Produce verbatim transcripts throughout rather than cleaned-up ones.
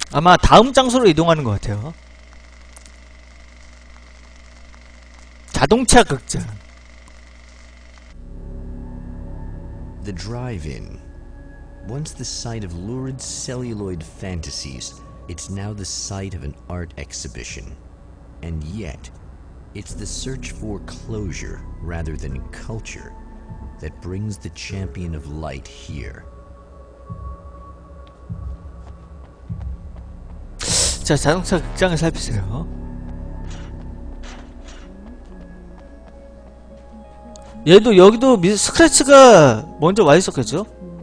아마 다음 장소로 이동하는 것 같아요. 자동차 극장. The drive-in. Once the site of lurid celluloid fantasies, it's now the site of an art exhibition. And yet, it's the search for closure rather than culture that brings the champion of light here. 자, 자동차 극장을 살피세요. 얘도 여기도 미, 스크래치가 먼저 와 있었겠죠?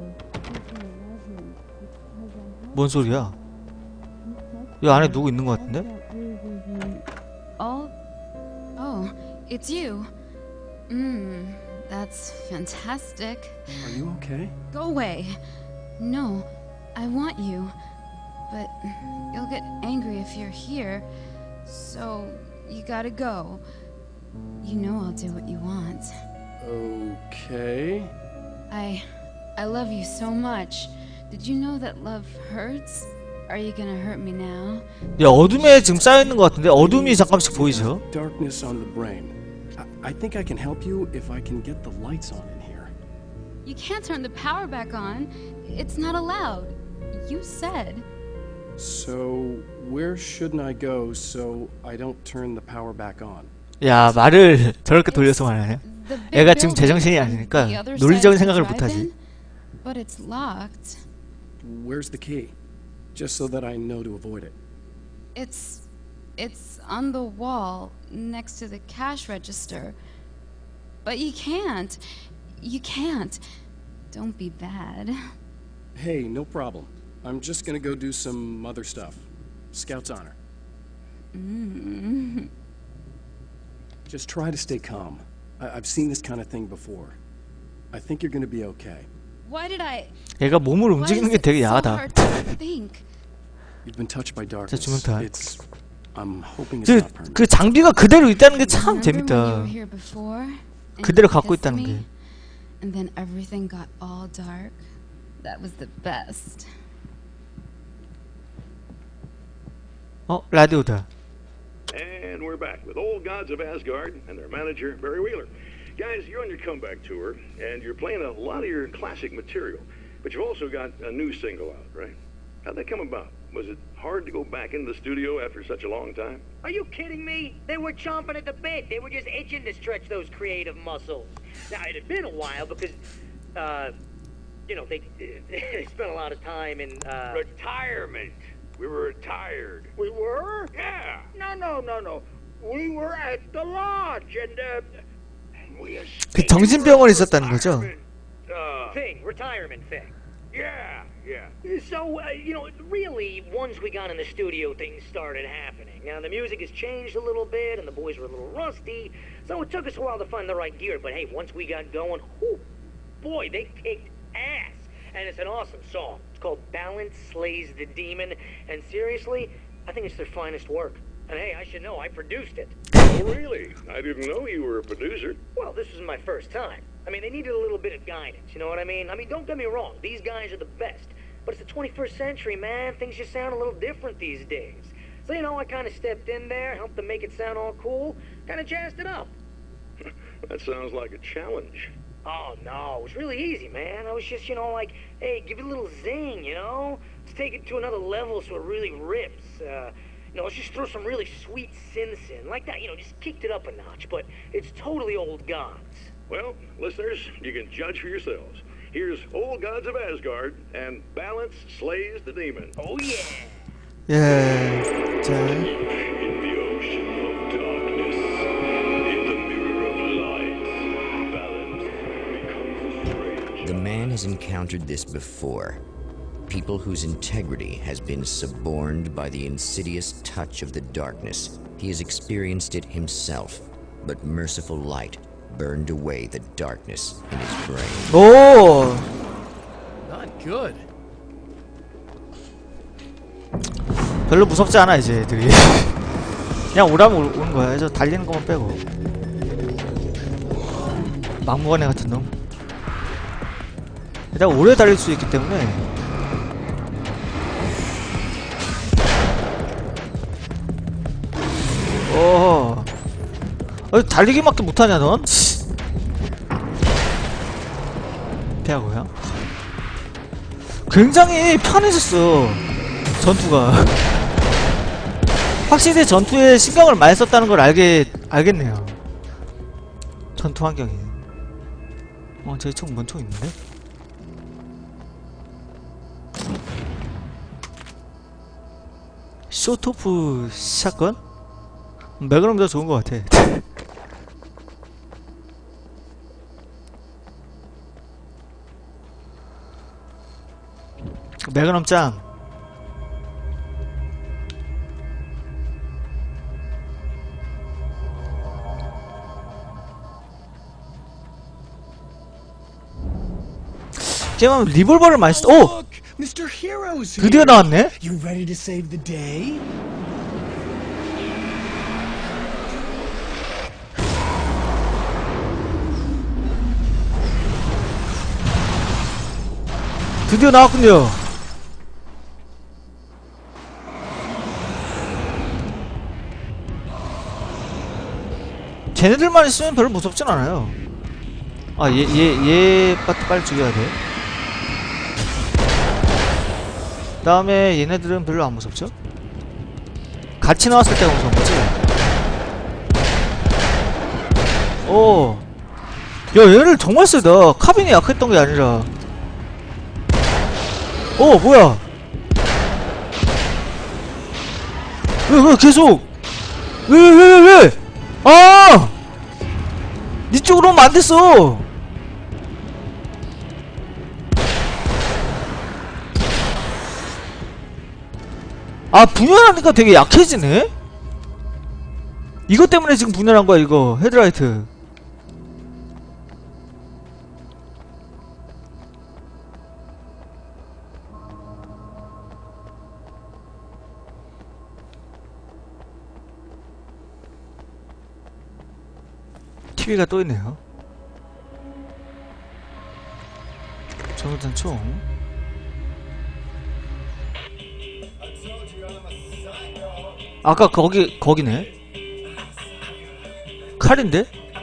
뭔 소리야? 이 안에 누구 있는 것 같은데? Oh, oh, it's you. Mmm, that's fantastic. Are you okay? Go away. No, I want you. But you'll get angry if you're here. So you gotta go. You know I'll do what you want. Okay. I... I love you so much. Did you know that love hurts? Are you gonna hurt me now? 야, 어둠에 지금 쌓여있는 것 같은데? 어둠이 잠깐씩 보이죠? Darkness on the brain. I, I think I can help you if I can get the lights on in here. You can't turn the power back on. It's not allowed. You said. So, where shouldn't I go so I don't turn the power back on? 야, 말을 저렇게 돌려서 말하네. 애가 지금 제정신이 아니니까 논리적인 생각을 못하지. But it's locked. Where's the key? Just so that I know to avoid it. It's... it's on the wall next to the cash register. But you can't. You can't. Don't be bad. Hey, no problem. I'm just gonna go do some other stuff. Scout's honor. Mm. Just try to stay calm. I I've seen this kind of thing before. I think you're gonna be okay. Why did I... 얘가 몸을 움직이는 게 되게 야하다. You've been touched by 자, darkness. 주문타. It's I'm hoping it's 그, not permanent. 그 장비가 그대로 있다는 게 참 재밌다. 그대로 갖고 있다는 게. And then everything got all dark. That was the best. 어, 라디오다. And we're back with Old Gods of Asgard and their manager, Barry Wheeler. Guys, you're on your comeback tour, and you're playing a lot of your classic material, but you've also got a new single out, right? How'd that come about? Was it hard to go back into the studio after such a long time? Are you kidding me? They were chomping at the bit. They were just itching to stretch those creative muscles. Now, it had been a while because, uh, you know, they, they spent a lot of time in, uh... Retirement. We were retired. We were? Yeah. No, no, no, no. We were at the lodge, and, uh... 그 정신병원에 있었다는 거죠? Uh, thing, retirement thing. Yeah, yeah. So, uh, you know, really, once we got in the studio, things started happening. Now, the music has changed a little bit, and the boys were a little rusty, so it took us a while to find the right gear. But hey, once we got going, whew, boy, they kicked ass. And it's an awesome song. It's called Balance Slays the Demon, and seriously, I think it's their finest work. And hey, I should know, I produced it. Oh, really? I didn't know you were a producer. Well, this was my first time. I mean, they needed a little bit of guidance, you know what I mean? I mean, don't get me wrong, these guys are the best. But it's the twenty-first century, man. Things just sound a little different these days. So, you know, I kind of stepped in there, helped them make it sound all cool, kind of jazzed it up. That sounds like a challenge. Oh, no, it was really easy, man. I was just, you know, like, hey, give it a little zing, you know? Let's take it to another level so it really rips. Uh, you know, let's just throw some really sweet synths in. Like that, you know, just kicked it up a notch. But it's totally Old Gods. Well, listeners, you can judge for yourselves. Here's Old Gods of Asgard and Balance Slays the Demon. Oh, yeah. 예. 자. In the ocean of darkness, in the mirror of light, balance becomes fragile. The man has encountered this before. People whose integrity has been suborned by the insidious touch of the darkness. He has experienced it himself, but merciful light burned away the darkness in his brain. 오! Not good. 별로 무섭지 않아 이제 애들이. 그냥 오라면 오, 오는 거야. 저 달리는 것만 빼고. 막무가내 같은 놈. 일단 오래 달릴 수 있기 때문에. 어. 어, 달리기밖에 못하냐 넌? 피하고요. 굉장히 편해졌어 전투가. 확실히 전투에 신경을 많이 썼다는 걸 알게 알겠네요. 전투 환경이. 어, 저기 총, 뭔 총 있는데? 쇼토프 샷건? 매그넘보다 좋은 것 같아. 매그넘 짱. 게임하면 리볼버를 많이 쓰. 오! Look, 미스터 Hero's here. 드디어 나왔네? You ready to save the day? 드디어 나왔군요. 쟤네들만 있으면 별로 무섭진 않아요. 아, 얘, 얘, 얘 파트 빨리 죽여야 돼. 그 다음에 얘네들은 별로 안 무섭죠? 같이 나왔을 때가 무서운 거지? 오. 야, 얘네들 정말 세다. 카빈이 약했던 게 아니라. 어, 뭐야? 왜, 왜, 계속! 왜, 왜, 왜, 왜! 아! 니 쪽으로 오면 안 됐어! 아, 분열하니까 되게 약해지네? 이것 때문에 지금 분열한 거야, 이거. 헤드라이트. 티비가 또 있네요. 전우탄 총. 아까 거기 거기네. 칼인데?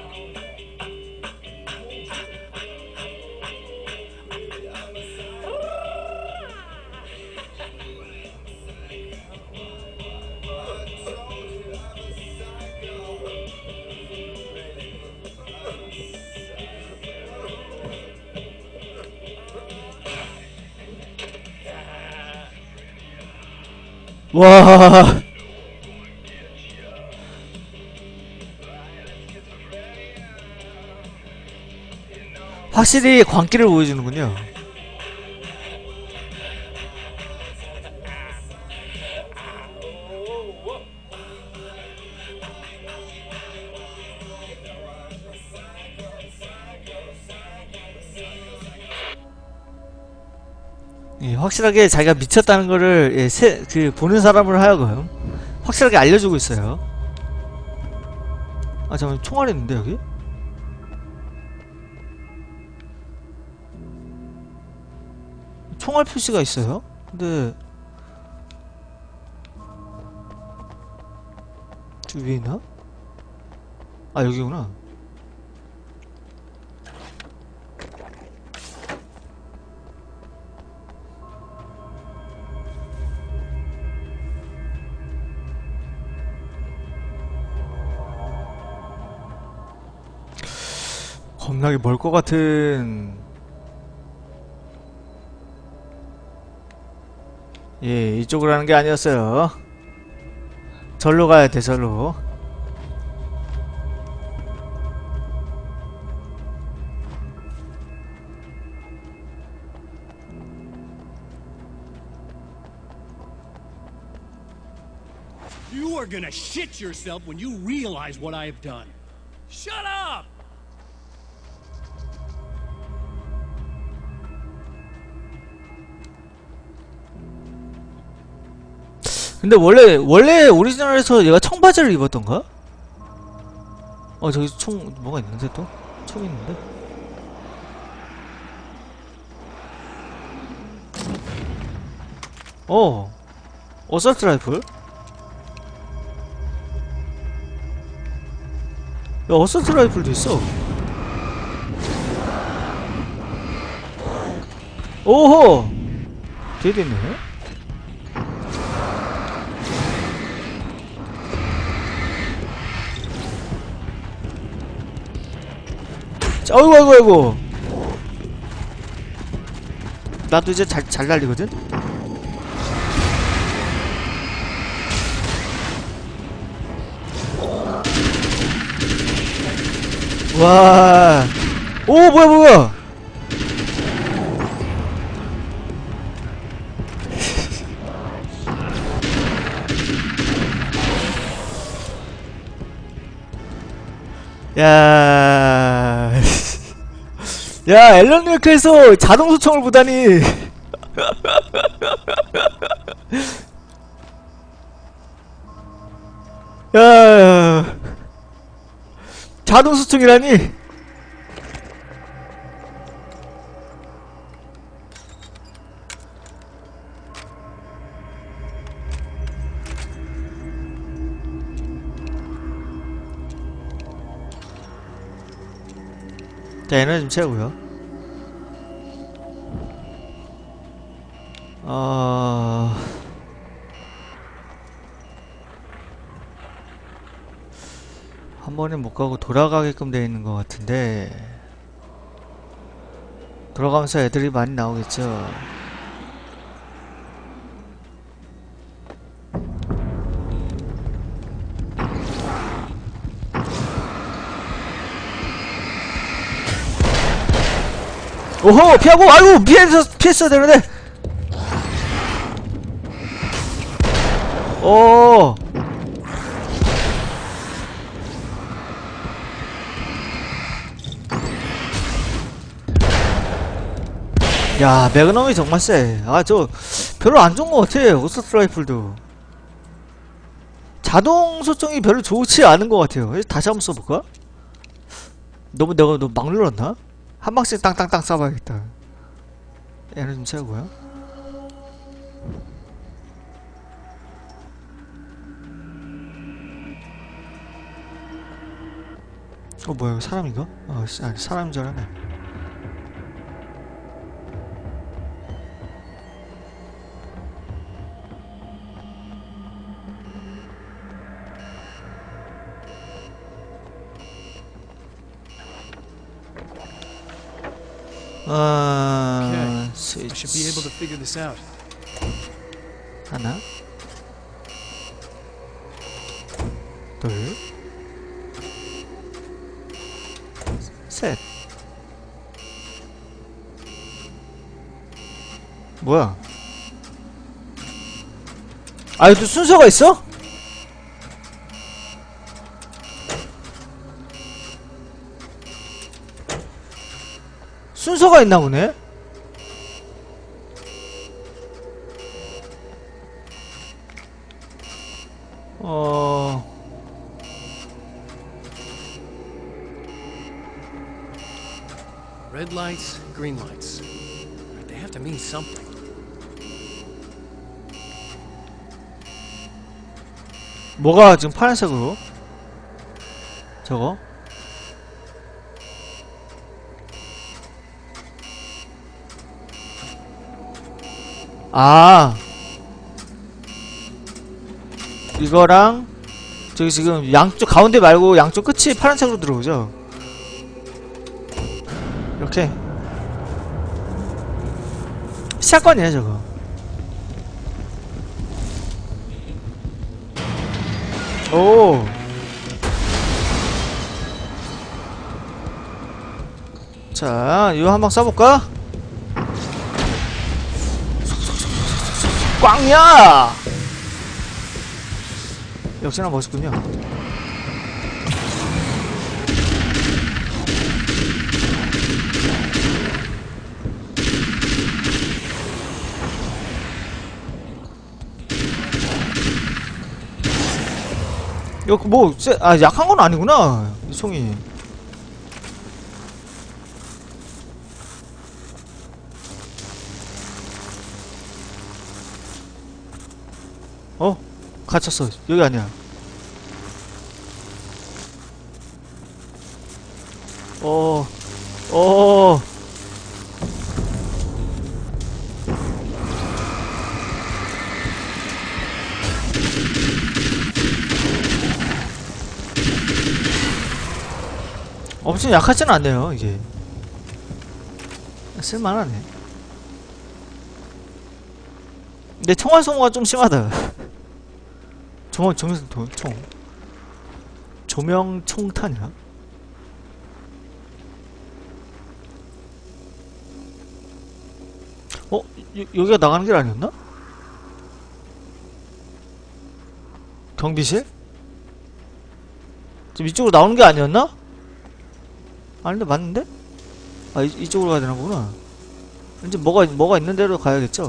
와. 확실히 광기를 보여주는군요. 예, 확실하게 자기가 미쳤다는 거를 예, 세, 그 보는 사람을 하여금 확실하게 알려주고 있어요. 아 잠깐만, 총알이 있는데 여기? 총알 표시가 있어요? 근데 저 위에 있나? 아 여기구나. 겁나게 멀 것 같은. 예, 이쪽으로 하는 게 아니었어요. 절로 가야 돼, 절로. You are gonna shit yourself when you realize what I have done. Shut up! 근데 원래 원래 오리지널에서 얘가 청바지를 입었던가? 어 저기 총 뭐가 있는데 또? 총 있는데? 어 어설트 라이플? 야, 어설트 라이플도 있어. 오호! 뒤에도 있네. 자, 어이구, 어이구, 어이구. 나도 이제 잘, 잘 날리거든? 와. 오, 뭐야, 뭐야. 야. 야, 앨런 웨이크에서 자동 소총을 보다니. 야. 자동 소총이라니. 자, 에너지 좀 채우고요. 어... 한 번에 못 가고 돌아가게끔 되어 있는 것 같은데, 돌아가면서 애들이 많이 나오겠죠. 오호! 피하고! 아이고! 피해서, 피했어야 되는데! 오! 야, 매그넘이 정말 쎄. 아, 저, 별로 안 좋은 것 같아. 어서트 라이플도. 자동 소총이 별로 좋지 않은 것 같아요. 다시 한번 써볼까? 너무 내가 너무 막 눌렀나? 한 방씩 땅땅땅 쏴봐야겠다. 얘는 좀 채우고요. 어, 뭐야, 이거 사람인가? 어, 아니, 사람인 줄 알았네. 아, I 스위치. should be able to figure this out. 하나, 둘, 셋. 뭐야? 아, 이것도 순서가 있어? 순서가 있나 보네? 어... Red lights, green lights. They have to mean something. 뭐가 지금 파란색으로? 저거? 아, 이거랑 저기 지금 양쪽 가운데 말고 양쪽 끝이 파란색으로 들어오죠? 이렇게 샷건이야 저거. 오, 자, 이거 한방 쏴볼까? 꽝이야! 역시나 멋있군요. 이거 뭐, 쎄, 아, 약한 건 아니구나, 이 총이. 어? 갇혔어. 여기 아니야. 어, 어. 엄청 약하지는 않네요, 이게. 쓸만하네. 근데 총알 소모가 좀 심하다. 총, 총, 총. 조명 총탄이야? 어? 여, 여기가 나가는 길 아니었나? 경비실? 지금 이쪽으로 나오는 게 아니었나? 아닌데 맞는데? 아 이, 이쪽으로 가야 되나 보구나. 이제 뭐가 뭐가 있는 대로 가야겠죠?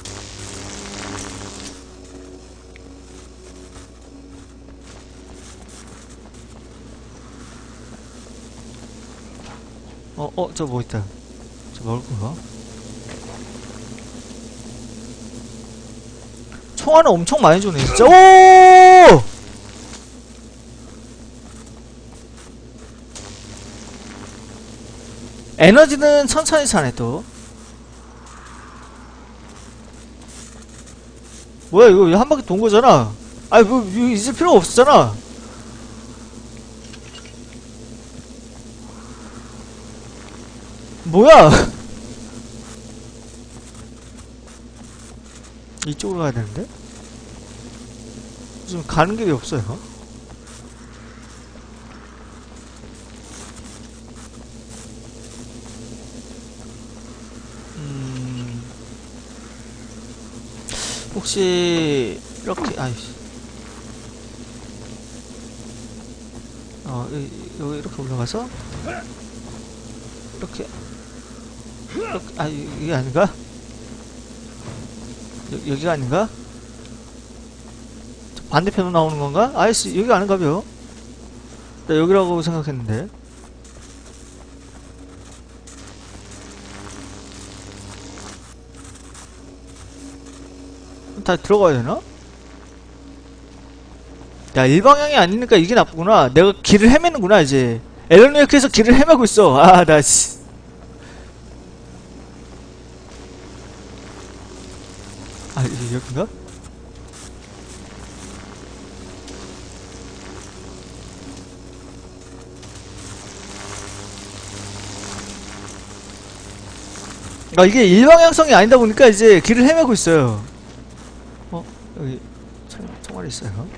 어, 어, 저 뭐 있다. 저 먹을 건가? 총알은 엄청 많이 주네, 진짜. 오! 에너지는 천천히 차네, 또. 뭐야, 이거 한 바퀴 돈 거잖아. 아이, 뭐, 이거 잊을 필요가 없었잖아. 뭐야? 이쪽으로 가야 되는데? 지금 가는 길이 없어요. 음... 혹시 이렇게 아이씨 어 여기, 여기 이렇게 올라가서 이렇게 이렇게 아 이게 아닌가? 여, 여기가 아닌가? 반대편으로 나오는 건가? 아이씨 여기가 아닌가벼. 나 여기라고 생각했는데. 다 들어가야 되나? 야 일방향이 아니니까 이게 나쁘구나. 내가 길을 헤매는구나 이제. 앨런 웨이크에서 길을 헤매고 있어. 아 나 씨. 아 여긴가? 아 이게 일방향성이 아니다 보니까 이제 길을 헤매고 있어요. 어? 여기 총, 총알이 있어요.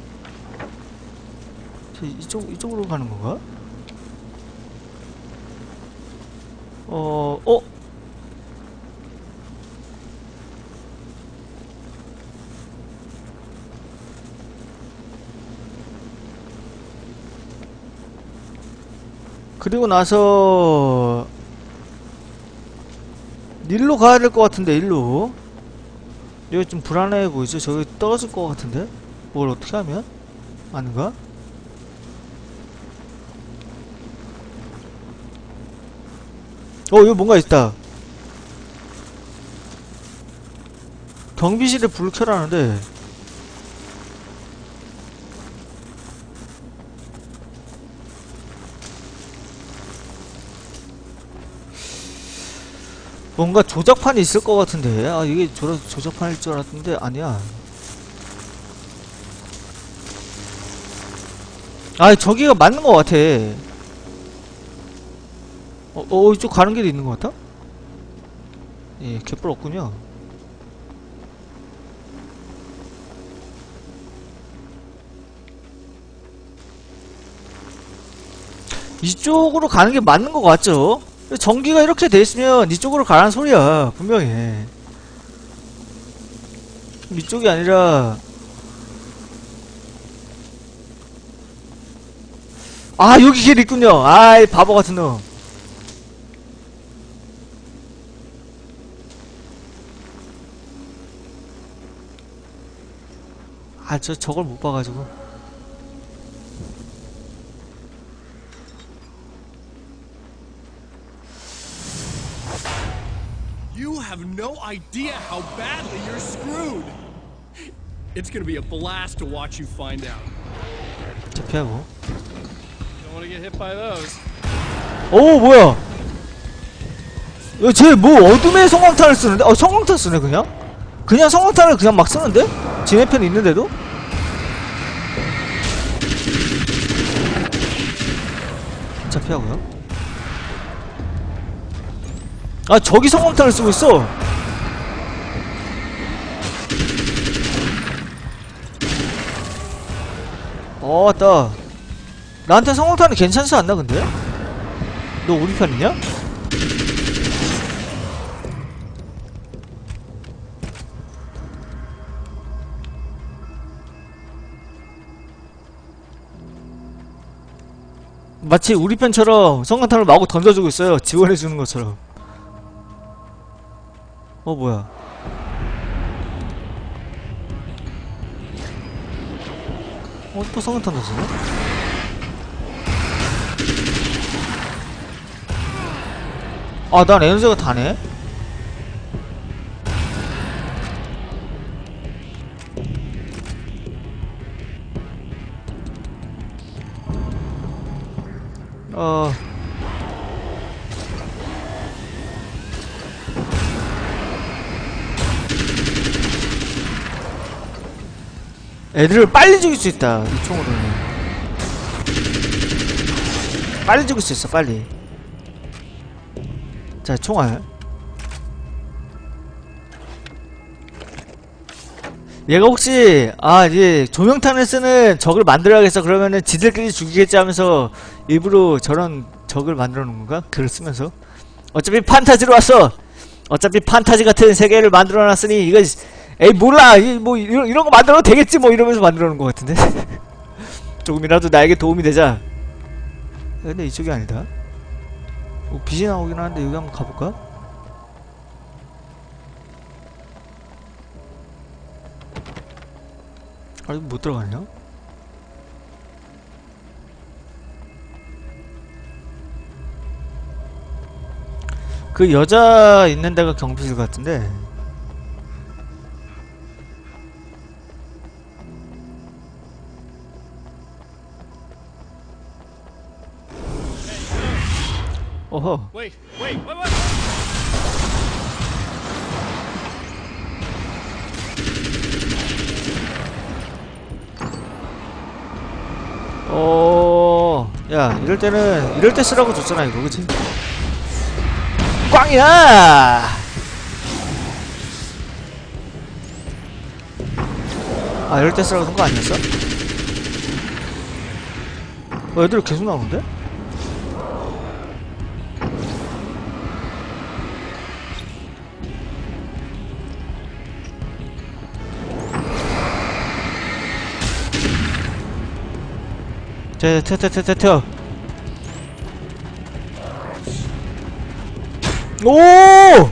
저 이쪽, 이쪽으로 가는 건가? 어, 어? 그리고 나서 일로 가야 될 것 같은데 일로. 여기 좀 불안해 보이죠? 저기 떨어질 것 같은데? 뭘 어떻게 하면? 아닌가? 어 여기 뭔가 있다. 경비실에 불을 켜라는데 뭔가 조작판이 있을 것 같은데. 아 이게 조, 조작판일 줄 알았는데 아니야. 아 저기가 맞는 것 같아. 어, 어 이쪽 가는 길이 있는 것 같아? 예 개뿔 없군요. 이쪽으로 가는 게 맞는 것 같죠? 전기가 이렇게 돼 있으면 이쪽으로 가라는 소리야 분명히. 이쪽이 아니라 아 여기 길 있군요. 아이 바보 같은 놈. 아 저 저걸 못 봐가지고. You have no idea how badly you're screwed. It's gonna be a blast to watch you find out. 저 피하고. Don't want to get hit by those. 오 뭐야? 쟤뭐 어둠의 성광탄을 쓰는데? 어 성광탄 쓰네 그냥? 그냥 성광탄을 그냥 막 쓰는데? 지네 편 있는데도? 자 피하고요. 아 저기 성광탄을 쓰고 있어. 어 왔다. 나한테 성광탄은 괜찮지 않나 근데? 너 우리 편이냐? 마치 우리 편처럼 성광탄을 마구 던져주고 있어요. 지원해주는 것처럼. 어 뭐야? 어 또 성광탄 던지네? 아 난 에너지가 다네? 어... 애들을 빨리 죽일 수 있다 이 총으로는. 빨리 죽일 수 있어 빨리. 자 총알. 얘가 혹시 아 이제 조명탄을 쓰는 적을 만들어야겠어 그러면은 지들끼리 죽이겠지 하면서 일부러 저런 적을 만들어 놓은 건가? 글을 쓰면서 어차피 판타지로 왔어. 어차피 판타지 같은 세계를 만들어 놨으니 이거 에이 몰라 이, 뭐 이런, 이런 거 만들어도 되겠지 뭐 이러면서 만들어 놓은 것 같은데. 조금이라도 나에게 도움이 되자. 근데 이쪽이 아니다. 어, 빛이 나오긴 하는데 여기 한번 가볼까? 아 이거 못 들어가냐? 그 여자 있는 데가 경비실 같은데. 어허. Wait, wait, wait, wait! 어, 야, 이럴 때는, 이럴 때 쓰라고 줬잖아, 이거, 그치? 꽝이야! 아, 이럴 때 쓰라고 준 거 아니었어? 어, 애들 계속 나오는데? 태, 태, 태, 태, 태, 태. 오!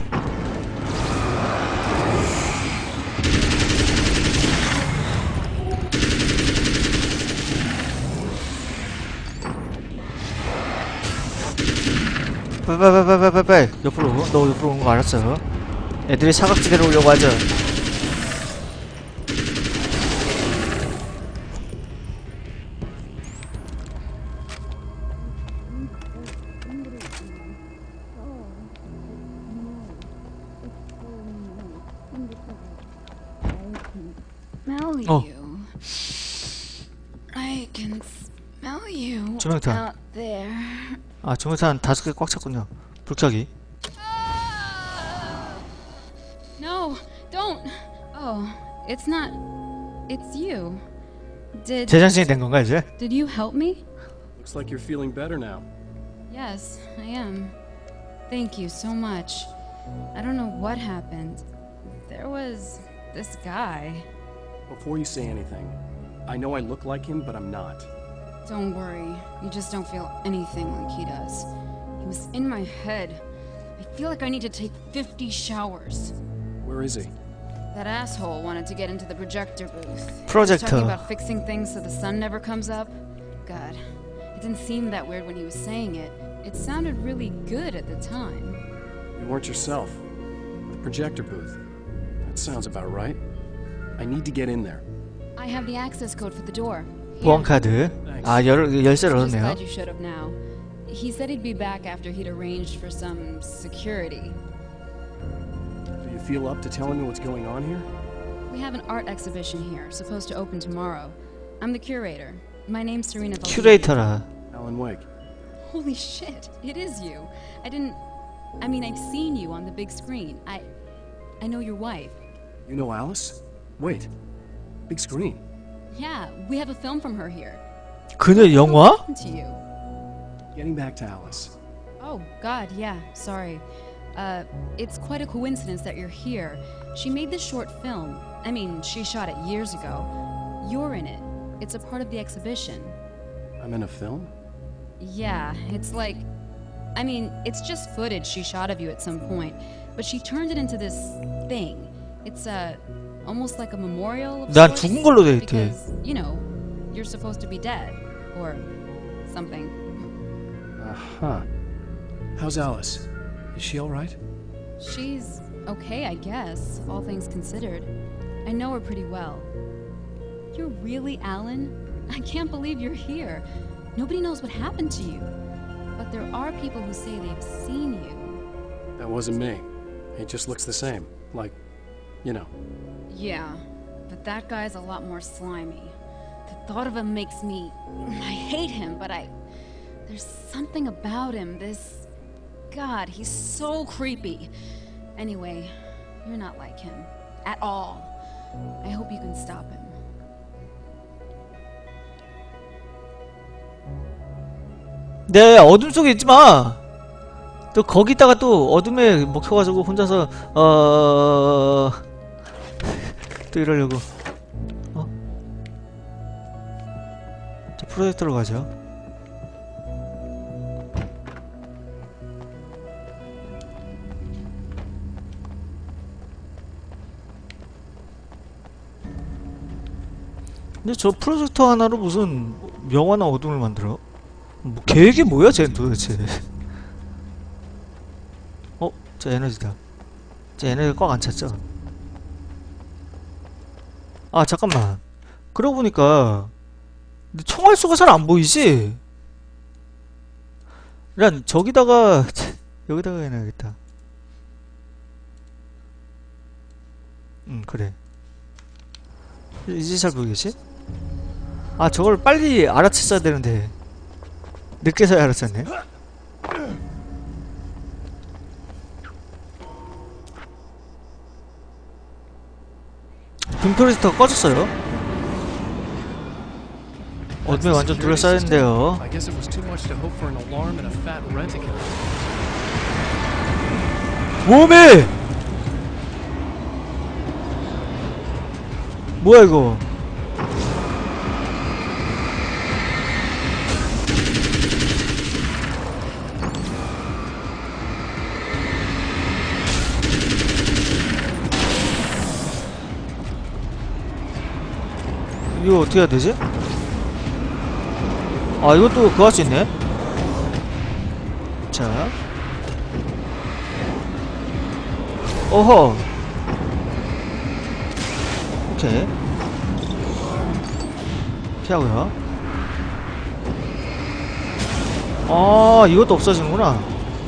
빨빨빨빨빨빨 옆으로 너 옆으로 오는 거 알았어. 애들이 사각지대로 오려고 하죠. Smell Oh. you. I can smell you 조명탄. out there. 아 조명탄 다섯 개 꽉 찼군요. 불켜기. No, don't. Oh, it's not. It's you. Did 제정신이 된 건가 이제? Did you help me? Looks like you're feeling better now. Yes, I am. Thank you so much. I don't know what happened. There was this guy. Before you say anything, I know I look like him, but I'm not. Don't worry. You just don't feel anything like he does. He was in my head. I feel like I need to take fifty showers. Where is he? That asshole wanted to get into the projector booth. He was Projector. talking about fixing things so the sun never comes up. God, it didn't seem that weird when he was saying it. It sounded really good at the time. You weren't yourself. The projector booth. That sounds about right. I need to get in there. I have the access code for the door. Here. 보안 카드. 아 열 열쇠를 Just 얻었네요. glad you showed up now. he said he'd be back after he'd arranged for some security. Do you feel up to telling me what's going on here? We have an art exhibition here, supposed to open tomorrow. I'm the curator. My name's Serena Valdivia. 큐레이터라. Alan Wake. Holy shit, it is you. I didn't... I mean, I've seen you on the big screen. I... I know your wife. You know Alice? Wait. Big screen. Yeah, we have a film from her here. 그녀 영화? What happened to you? Getting back to Alice. Oh, God, yeah, sorry. Uh, it's quite a coincidence that you're here. She made this short film. I mean, she shot it years ago. You're in it. It's a part of the exhibition. I'm in a film? Yeah, it's like... I mean, it's just footage she shot of you at some point, but she turned it into this thing. It's a... almost like a memorial of 난 sorts, 죽은 걸로 돼 있대. because, you know, you're supposed to be dead. Or something. Uh-huh. How's Alice? Is she alright? She's okay, I guess, all things considered. I know her pretty well. You're really Alan? I can't believe you're here. Nobody knows what happened to you. But there are people who say they've seen you. That wasn't me. He just looks the same. Like, you know. Yeah, but that guy's a lot more slimy. The thought of him makes me... I hate him, but I... There's something about him, this... God, he's so creepy. Anyway, you're not like him. At all. I hope you can stop him. 네, 어둠 속에 있지 마. 또 거기다가 또 어둠에 먹혀가지고 혼자서 어... 또 이러려고. 어? 자, 프로젝터로 가죠. 근데 저 프로젝터 하나로 무슨 명화나 어둠을 만들어? 뭐 계획이 뭐야 쟤는 도대체. 어? 저 에너지다. 저 에너지가 꽉 안 찼죠? 아 잠깐만, 그러고 보니까 근데 총알수가 잘 안 보이지? 난 저기다가 여기다가 해놔야겠다. 응 그래, 이제 잘 보이겠지? 아 저걸 빨리 알아챘어야 되는데 늦게서야 알았었네. 빔 프로젝터가 꺼졌어요. 어둠에 완전 둘러싸였는데요. I guess it was too much to hope for an alarm and a fat rent-a-car. 몸에! 뭐야 이거? 이거 어떻게 해야 되지? 아 이것도 그거 할 수 있네? 자 어허 오케이 피하고요. 아 이것도 없어지는구나.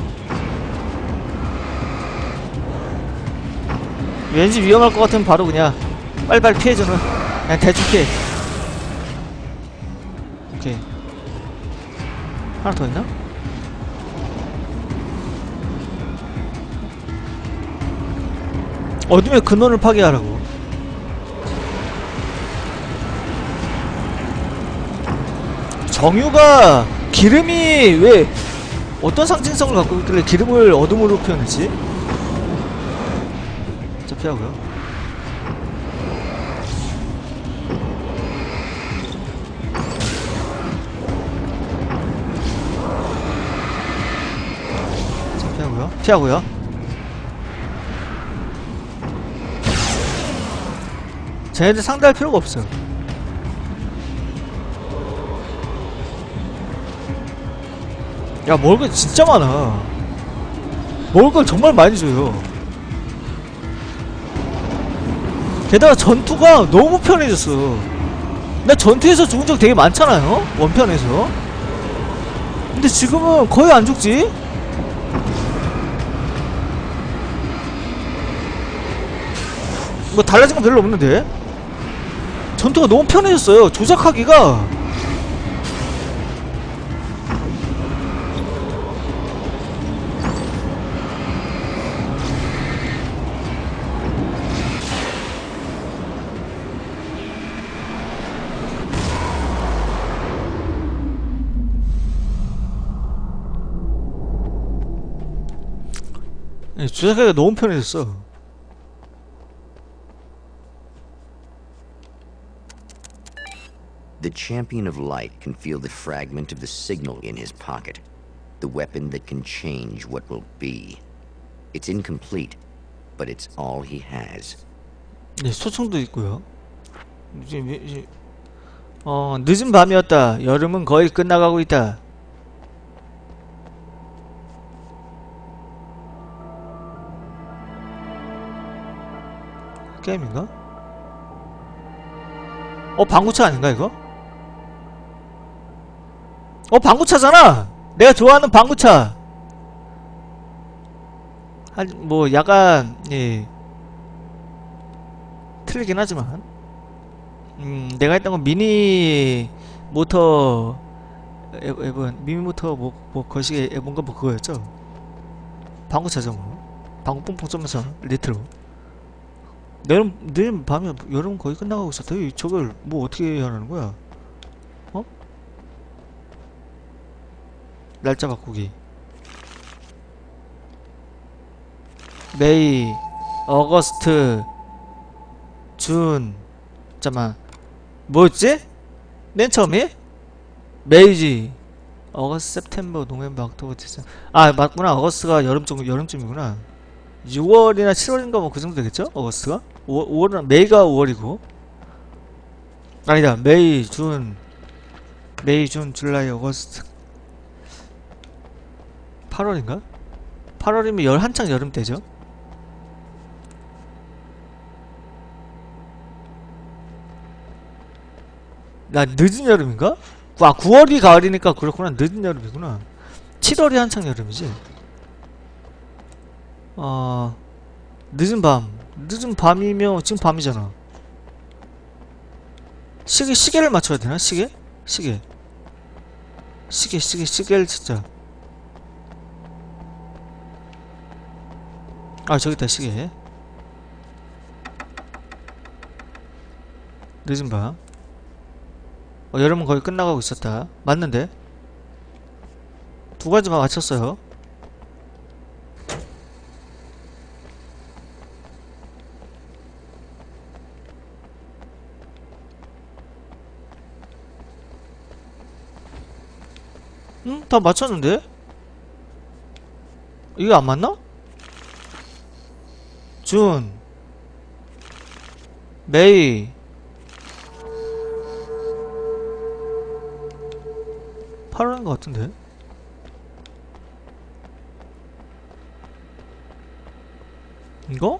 왠지 위험할 것 같으면 바로 그냥 빨리빨리 피해주는, 그냥 대충 피해. 오케이 하나 더 있나? 어둠의 근원을 파괴하라고. 정유가 기름이 왜 어떤 상징성을 갖고 있길래 기름을 어둠으로 표현했지? 자 피하고요. 피하고요. 피하고요. 쟤네들 상대할 필요가 없어요. 야 먹을 거 진짜 많아. 먹을 걸 정말 많이 줘요. 게다가 전투가 너무 편해졌어. 나 전투에서 죽은 적 되게 많잖아요 원편에서. 근데 지금은 거의 안 죽지? 뭐 달라진 건 별로 없는데? 전투가 너무 편해졌어요. 조작하기가. 네, 조작하기가 너무 편해졌어. The Champion of Light can feel the fragment of the signal in his pocket. The weapon that can change what will be. It's incomplete, but it's all he has. 네, 소총도 있고요. 이제, 이제, 어, 늦은 밤이었다. 여름은 거의 끝나가고 있다. 게임인가? 어, 방구차 아닌가 이거? 어, 방구차잖아! 내가 좋아하는 방구차! 한, 뭐, 약간, 예. 틀리긴 하지만. 음, 내가 했던 건 미니 모터, 에, 에본, 미니 모터, 뭐, 뭐, 거시기, 에, 뭔가 뭐 그거였죠? 방구차죠, 뭐. 방구 뽕뽕 쏘면서, 리트로. 내일, 내일 밤에, 여름 거의 끝나가고 있었다. 저걸, 뭐, 어떻게 하는 거야? 어? 날짜 바꾸기. 메이, 어거스트, 준, 잠깐만, 뭐였지? 맨 처음이? 메이지, 어거스트, september, november, october, december. 아, 맞구나. 어거스트가 여름쯤, 여름쯤이구나. 유월이나 칠월인가 뭐 그 정도 되겠죠? 어거스트가? 오월은, 메이가 오월이고. 아니다. 메이, 준, 메이, 준, 줄라이, 어거스트. 팔월인가? 팔월이면 열 한창 여름 때죠? 나 늦은 여름인가? 아, 구월이 가을이니까 그렇구나. 늦은 여름이구나. 칠월이 한창 여름이지. 어... 늦은 밤. 늦은 밤이면 지금 밤이잖아. 시계, 시계를 맞춰야 되나? 시계? 시계. 시계, 시계, 시계를 진짜. 아, 저기있다, 시계. 늦은 밤. 어, 여름은 거의 끝나가고 있었다. 맞는데? 두 가지만 맞췄어요. 응? 다 맞췄는데? 이거 안 맞나? 준 메이 팔월인 것 같은데? 이거?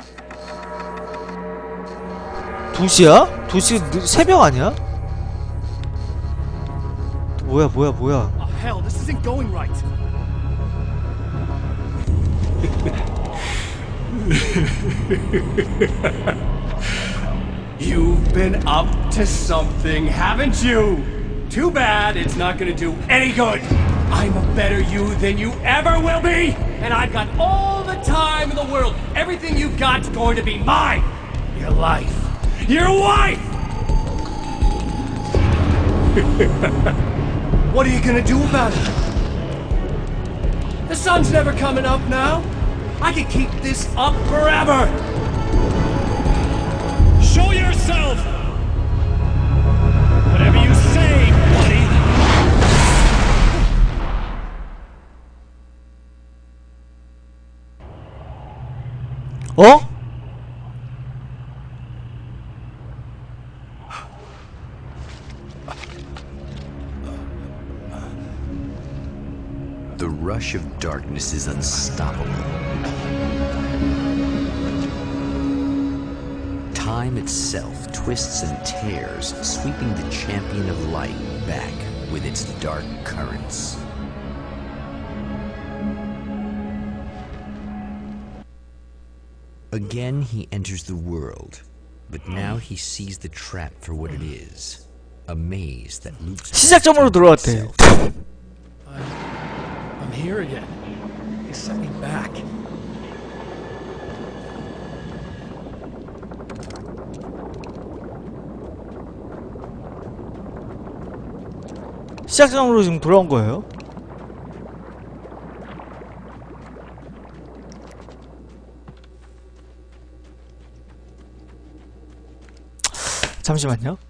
두 시야? 두 시 새벽 아니야? 뭐야 뭐야 뭐야. Oh, hell, this isn't going right. You've been up to something, haven't you? Too bad it's not gonna do any good. I'm a better you than you ever will be, and I've got all the time in the world. Everything you've got's going to be mine. Your life. Your wife! What are you gonna do about it? The sun's never coming up now. I can keep this up forever. Show yourself! Whatever you say, buddy. 어? The rush of darkness is unstoppable. Time itself twists and tears, sweeping the Champion of Light back with its dark currents. Again, he enters the world, but now he sees the trap for what it is. A maze that loops 시작점으로 돌아왔대. I'm here again. They sent me back. 시작점으로 지금 돌아온 거예요? 잠시만요.